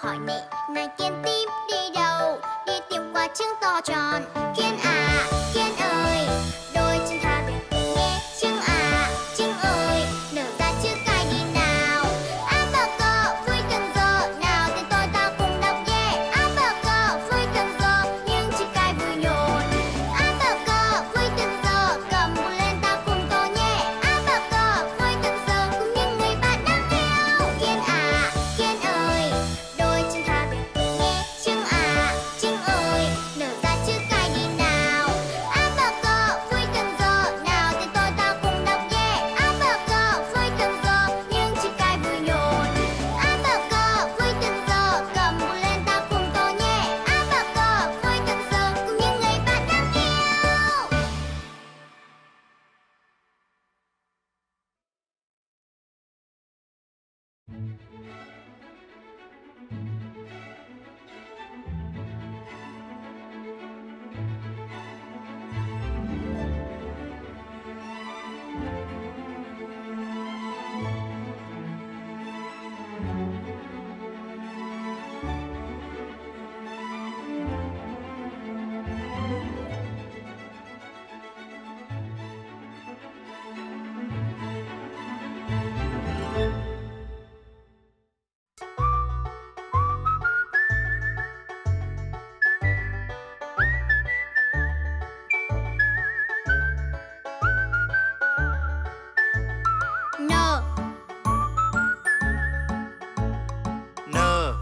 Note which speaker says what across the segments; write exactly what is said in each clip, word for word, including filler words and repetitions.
Speaker 1: hỏi mẹ, này Kiên tím đi đâu? Đi tìm quả trứng to tròn. Kiên à, Kiên ơi, đôi chân thả về tìm nghe. Trứng à, trứng ơi, nở ra chữ cái đi nào. A bờ cờ vui từng giờ, nào tên tôi ta cùng đọc nhé. A bờ cờ vui từng giờ, những chữ cái vui nhộn. A bờ cờ vui từng giờ, cầm bút lên ta cùng tô nhé. A bờ cờ vui từng giờ, cùng những người bạn đáng yêu. Kiên à, Kiên ơi, đôi chân thả về tìm nghe. Trứng à, trứng ơi, nở ra chữ cái đi nào. A bờ cờ vui từng giờ, nào tên tôi ta cùng đọc nhé. A bờ cờ vui từng giờ, những chữ cái vui nhộn. A bờ cờ vui từng giờ, cầm bút lên ta cùng tô nhé. A bờ cờ vui từng giờ, cùng những người bạn đáng yêu. Nơ,
Speaker 2: Nơ,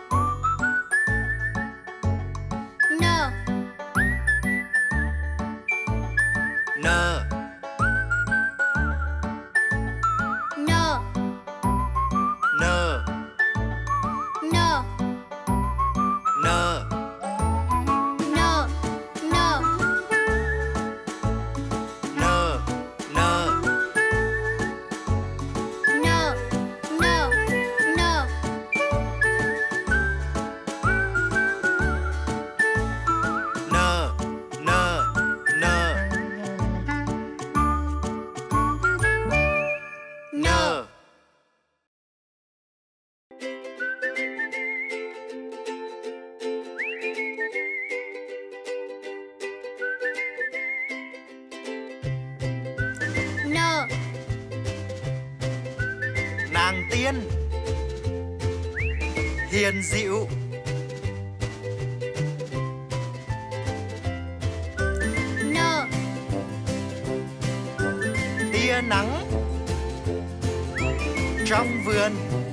Speaker 1: nơ,
Speaker 2: nơ,
Speaker 1: nơ,
Speaker 2: nơ,
Speaker 1: nơ,
Speaker 2: nơ,
Speaker 1: nơ, nơ,
Speaker 2: nơ, nơ,
Speaker 1: nơ, nơ, nơ,
Speaker 2: nơ, nơ, nơ, nơ.
Speaker 1: nơ,
Speaker 2: Nàng tiên hiền dịu,
Speaker 1: nơ,
Speaker 2: tia nắng trong vườn,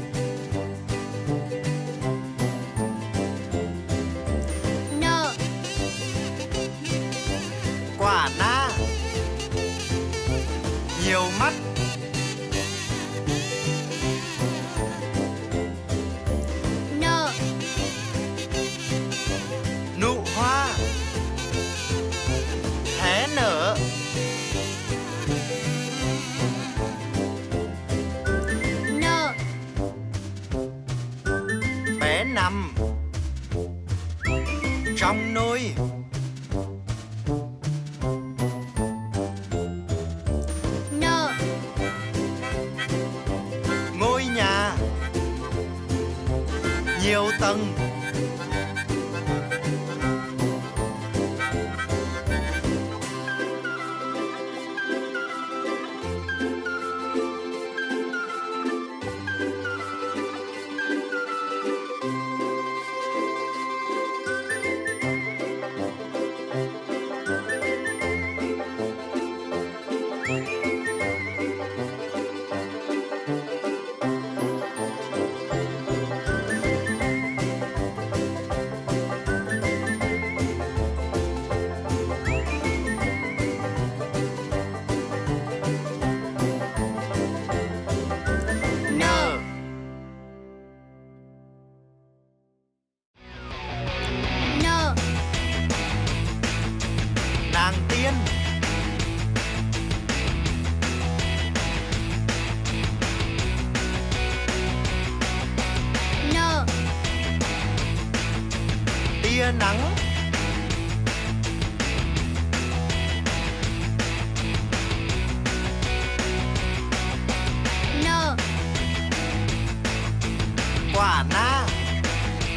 Speaker 1: nơ,
Speaker 2: quả na nhiều mắt,
Speaker 1: nơ,
Speaker 2: nụ hoa hé nở,
Speaker 1: nơ,
Speaker 2: bé nằm trong nôi,
Speaker 1: nơ,
Speaker 2: ngôi nhà nhiều tầng, nơ,
Speaker 1: nơ,
Speaker 2: nàng tiên
Speaker 1: nơ,
Speaker 2: tia nắng
Speaker 1: nơ,
Speaker 2: quả na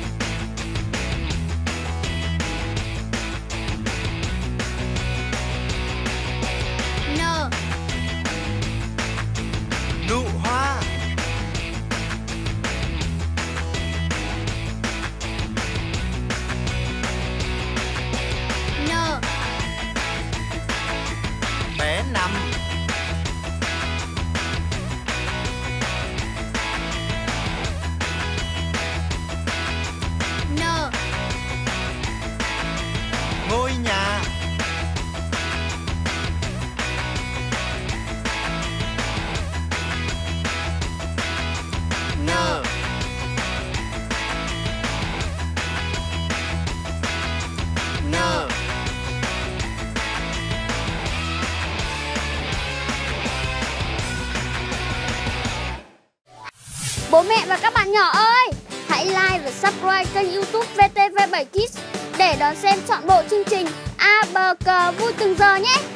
Speaker 3: Bố mẹ và các bạn nhỏ ơi, hãy like và subscribe kênh YouTube vê tê vê bảy Kids để đón xem trọn bộ chương trình A Bờ Cờ vui từng giờ nhé.